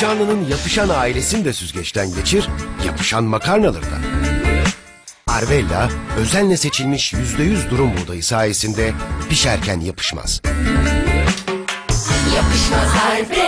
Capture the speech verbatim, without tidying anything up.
Efşanlı'nın yapışan ailesini de süzgeçten geçir, yapışan makarnaları da. Arvella, özenle seçilmiş yüzde yüz durum buğdayı sayesinde pişerken yapışmaz. Yapışmaz Arvella.